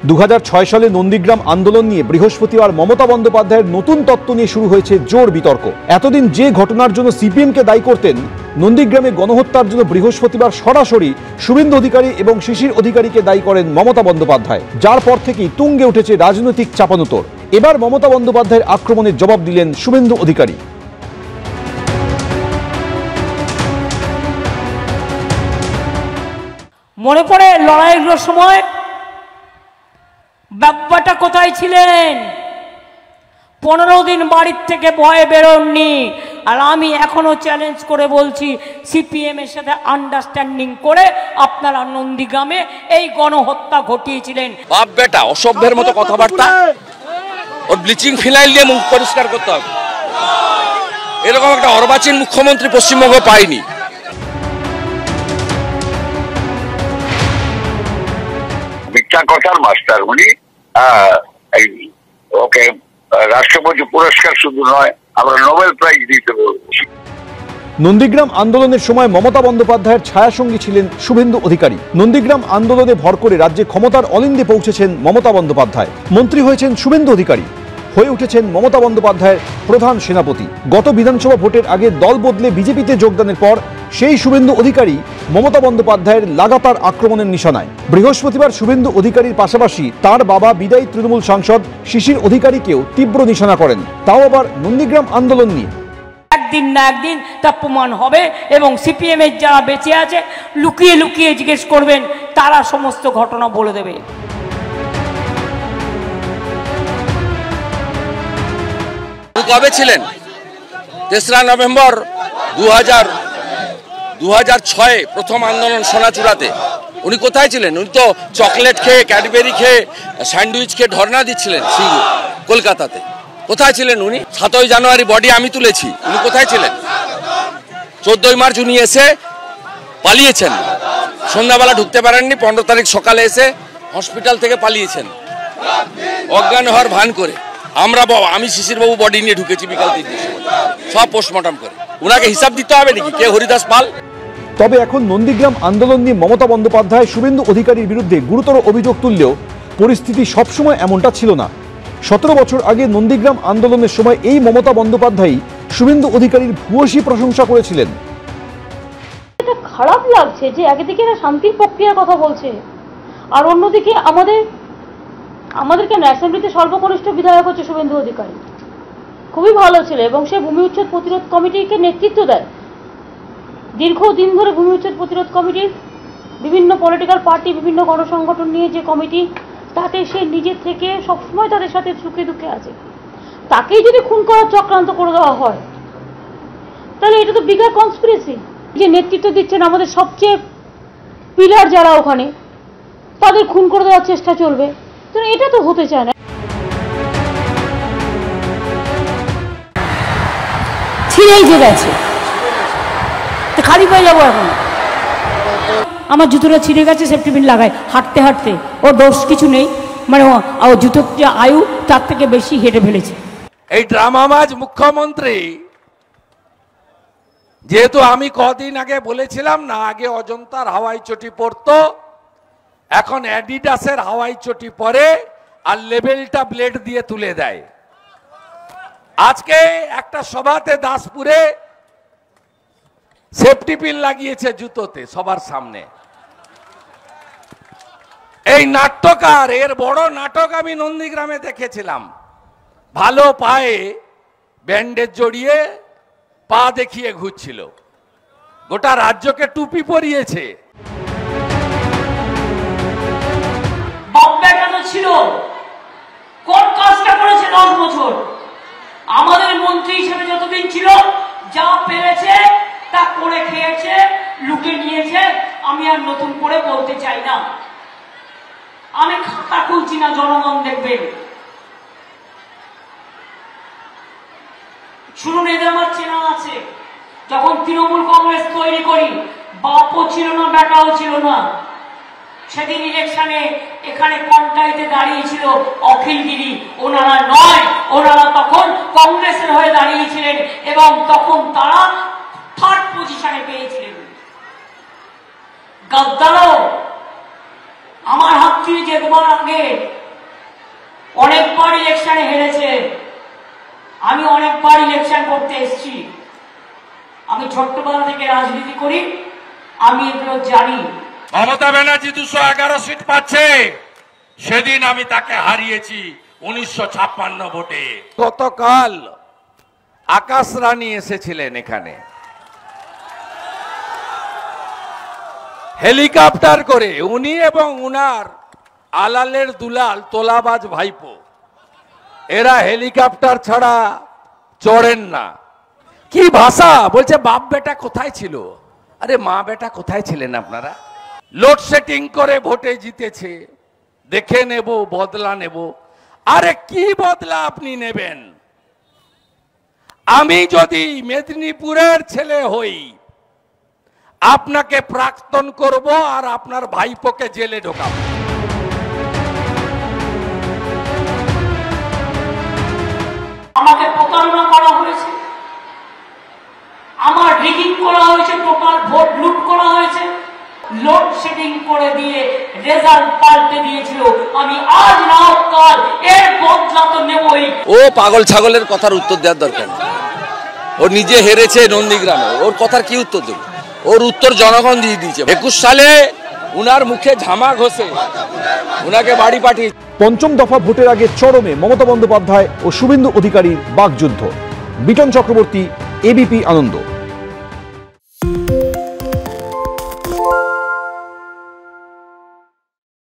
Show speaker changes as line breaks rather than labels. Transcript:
2006 সালে নন্দীগ্রাম আন্দোলন নিয়ে বৃহস্পতিবার মমতা বন্দ্যোপাধ্যায়ের নতুন তত্ত্ব নিয়ে শুরু হয়েছে জোর বিতর্ক। এতদিন যে ঘটনার জন্য সিপিএমকে দায়ী করতেন, নন্দীগ্রামে গণহত্যার জন্য বৃহস্পতিবার সরাসরি শুভেন্দু অধিকারী এবং শিশির অধিকারীকে দায়ী করেন মমতা বন্দ্যোপাধ্যায়, যার পর থেকেই তুঙ্গে উঠেছে রাজনৈতিক চাপানোতর। এবার মমতা বন্দ্যোপাধ্যায়ের আক্রমণের জবাব দিলেন শুভেন্দু অধিকারী।
মনে পড়ে লড়াইয়ের সময় বাব্বাটা কোথায় ছিলেন? 15 দিন বাড়ির থেকে ভয়ে বেরোননি। আর আমি এখনো চ্যালেঞ্জ করে বলছি, সিপিএম এর সাথে আন্ডারস্ট্যান্ডিং করে আপনারা নন্দীগ্রামে এই গণহত্যা ঘটিয়েছিলেন।
বাপ বেটা অসভ্যের মতো কথাবার্তা, ওর ব্লিচিং ফিনাইল দিয়ে মুখ পরিষ্কার করতে হবে। এরকম একটা অর্বাচীন মুখ্যমন্ত্রী পশ্চিমবঙ্গ পায়নি।
মিথ্যা কথার মাস্টার উনি। ওকে রাষ্ট্রপতি পুরস্কার শুধু নয়, আমরা নোবেল প্রাইজ দিতে বলছি।
নন্দীগ্রাম আন্দোলনের সময় মমতা বন্দ্যোপাধ্যায়ের ছায়াসঙ্গী ছিলেন শুভেন্দু অধিকারী। নন্দীগ্রাম আন্দোলনে ভর করে রাজ্যে ক্ষমতার অলিন্দে পৌঁছেছেন মমতা বন্দ্যোপাধ্যায়। মন্ত্রী হয়েছেন শুভেন্দু অধিকারী, হয়ে উঠেছেন মমতা বন্দ্যোপাধ্যায়ের প্রধান সেনাপতি। গত বিধানসভা ভোটের আগে দল বদলে বিজেপিতে যোগদানের পর সেই শুভেন্দু অধিকারী মমতা বন্দ্যোপাধ্যায়ের লাগাতার আক্রমণের নিশানায়। বৃহস্পতিবার শুভেন্দু অধিকারীর পাশাপাশি তার বাবা বিদায়ী তৃণমূল সাংসদ শিশির অধিকারীকেও তীব্র নিশানা করেন, তাও আবার নন্দীগ্রাম আন্দোলন নিয়ে।
একদিন না একদিন তা প্রমাণ হবে এবং সিপিএম এর যারা বেঁচে আছে লুকিয়ে লুকিয়ে জিজ্ঞেস করবেন, তারা সমস্ত ঘটনা বলে দেবে।
কবে ছিলেন? 3রা নভেম্বর 2006 প্রথম আন্দোলন সোনাচূড়াতে। উনি কোথায় ছিলেন? উনি তো চকলেট খেয়ে, ক্যাডবেরি খেয়ে, স্যান্ডউইচ খেয়ে ধর্ণা দিচ্ছিলেন সিঙ্গুর কলকাতাতে। কোথায় ছিলেন উনি? 7ই জানুয়ারি বডি আমি তুলেছি, উনি কোথায় ছিলেন? 14ই মার্চ উনি এসে পালিয়েছেন, সন্ধ্যাবেলা ঢুকতে পারেননি, 15 তারিখ সকালে এসে হসপিটাল থেকে পালিয়েছেন অজ্ঞান হওয়ার ভান করে। আমি শিশির বাবু বডি নিয়ে ঢুকেছি বিকাল 3টের সময়, সব পোস্টমর্টম করে। ওনাকে হিসাব দিতে হবে নাকি কে হরিদাস পাল?
তবে এখন নন্দীগ্রাম আন্দোলন নিয়ে মমতা বন্দ্যোপাধ্যায় শুভেন্দু অধিকারীর বিরুদ্ধে গুরুতর অভিযোগ তুললেও পরিস্থিতি সবসময় এমনটা ছিল না। 17 বছর আগে নন্দীগ্রাম আন্দোলনের সময় এই মমতা বন্দ্যোপাধ্যায় শুভেন্দু অধিকারীর ভূয়সী প্রশংসা করেছিলেন।
এটা খারাপ লাগছে যে একদিকে এরা শান্তির প্রক্রিয়ার কথা বলছে, আর অন্যদিকে আমাদের কেন অ্যাসেম্বলিতে সর্বকনিষ্ঠ বিধায়ক হচ্ছে শুভেন্দু অধিকারী, খুবই ভালো ছিল এবং সে ভূমি উচ্ছেদ প্রতিরোধ কমিটিকে নেতৃত্ব দেয়। দীর্ঘদিন ধরে ভূমি উচ্ছেদ প্রতিরোধ কমিটির বিভিন্ন পলিটিক্যাল পার্টি, বিভিন্ন গণসংগঠন নিয়ে যে কমিটি, তাতে সে নিজের থেকে সবসময় তাদের সাথে সুখে দুঃখে আছে। তাকেই যদি খুন করার চক্রান্ত করে দেওয়া হয়, তাহলে এটা তো বিগার কনস্পিরেসি। যে নেতৃত্ব দিচ্ছেন আমাদের সবচেয়ে পিলার যারা ওখানে, তাদের খুন করে দেওয়ার চেষ্টা চলবে, তো এটা তো হতে চায় না। ছিঁড়েই যে গেছে, খালি পায়ে যাবো এখন। আমার জুতোটা ছিঁড়ে গেছে, সেফটি পিন লাগাই হাঁটতে হাঁটতে, ওর দোষ কিছু নেই, মানে ও জুতোর যে আয়ু তার থেকে বেশি হেঁটে ফেলেছে।
এই ড্রামাবাজ মুখ্যমন্ত্রী, যেহেতু আমি কদিন আগে বলেছিলাম না, আগে অজন্তার হাওয়াই চটি পরতো, এখন অ্যাডিডাসের হাওয়াই চটি পরে আর লেবেলটা ব্লেড দিয়ে তুলে দেয়। আজকে একটা সভাতে দাসপুরে সেফটি পিন লাগিয়েছে জুতোতে সবার সামনে। এই নাট্যকার, এর বড় নাটক আমি নন্দীগ্রামে দেখেছিলাম। ভালো পায়ে ব্যান্ডেজ জড়িয়ে পা দেখিয়ে ঘুরছিল, গোটা রাজ্যকে টুপি পরিয়েছে।
ছিল কোন কাজটা করেছে 10 বছর? আমাদের মন্ত্রী হিসেবে যতদিন ছিল যা পেরেছে তা করে খেয়েছে, লুটে নিয়েছে। আমি আর নতুন করে বলতে চাই না, আমি খাতা খুলছি না, জনগণ দেখবেন। শুনুন, এদের আমার চেনা আছে। যখন তৃণমূল কংগ্রেস তৈরি করি, বাপও ছিল না, বেটাও ছিল না। সেদিন ইলেকশনে এখানে কন্টাইতে দাঁড়িয়েছিল অখিলগিরি, ওনারা নয়, ওনারা তখন কংগ্রেসের হয়ে দাঁড়িয়েছিলেন এবং তখন তারা 3rd পজিশনে পেয়েছিলেন। গদ্দারও আমার হাতটি যেতবার আগে অনেকবার ইলেকশনে হেরেছে, আমি অনেকবার ইলেকশন করতে এসেছি, আমি ছোট্টবেলা থেকে রাজনীতি করি, আমি এগুলো জানি।
মমতা ব্যানার্জি 211 সিট পাচ্ছে, সেদিন আমি তাকে হারিয়েছি 1956 ভোটে। গতকাল আকাশ রানী এসেছিলেন এখানে হেলিকপ্টার করে, উনি এবং উনার আলালের দুলাল তোলাবাজ ভাইপো, এরা হেলিকপ্টার ছাড়া চড়েন না। কি ভাষা বলছে, বাপ বেটা কোথায় ছিল? আরে মা বেটা কোথায় ছিলেন আপনারা? লোডশেডিং করে ভোটে জিতেছে, দেখে নেব, বদলা নেব। আরে কি বদলা আপনি নেবেন? আমি যদি মেদিনীপুরের ছেলে হই, আপনাকে প্রাক্তন করব আর আপনার ভাইপোকে জেলে ঢোকাবো।
আমাকে প্রতারণা করা হয়েছে, আমার রিগিং করা হয়েছে, টোটাল ভোট লুট করা হয়েছে, লোডশেডিং করে দিয়ে রেজাল্ট পাল্টে দিয়েছিল। আমি আজ না কাল এর বদলা তো নেবই।
ও পাগল ছাগলের কথার উত্তর দেওয়ার দরকার নেই। ও নিজে হেরেছে নন্দীগ্রামে, ওর কথার কি উত্তর দেবে? ওর উত্তর জনগণ দিয়ে দিয়েছে। 21 সালে উনার মুখে ঝামা ঘষে উনাকে বাড়ি পাঠিয়ে।
পঞ্চম দফা ভোটের আগে চরমে মমতা বন্দ্যোপাধ্যায় ও শুভেন্দু অধিকারীর বাকযুদ্ধ। বিটন চক্রবর্তী, এবিপি আনন্দ।